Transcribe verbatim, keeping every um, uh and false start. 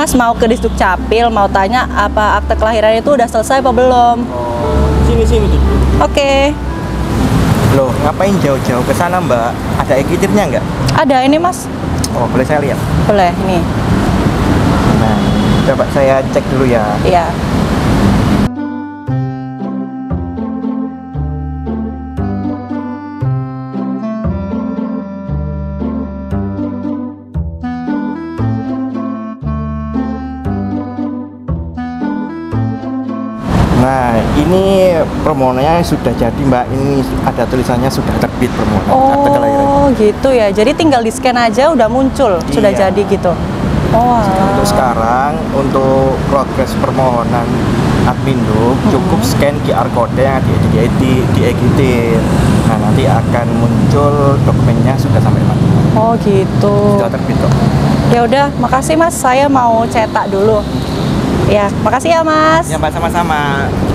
Mas mau ke Disduk Capil, mau tanya apa akte kelahiran itu udah selesai apa belum? Oh, sini sini tuh. Oke. Loh, ngapain jauh-jauh ke sana, Mbak? Ada e-kitirnya nggak? Ada ini, Mas. Oh, boleh saya lihat? Boleh, nih. Nah, coba saya cek dulu ya. Iya. Nah, ini permohonannya sudah jadi, Mbak. Ini ada tulisannya sudah terbit permohonan akte kelahiran. Oh, gitu ya. Jadi tinggal di-scan aja udah muncul, sudah Iya. jadi gitu. Oh, Untuk alah. sekarang, untuk progres permohonan Admindo, cukup scan Q R code yang di di di editin. Nah, nanti akan muncul dokumennya sudah sampai mana. Oh, gitu. Sudah terbit kok. Ya udah, makasih Mas. Saya mau cetak dulu. Ya, makasih ya Mas. Ya, Mbak, sama-sama.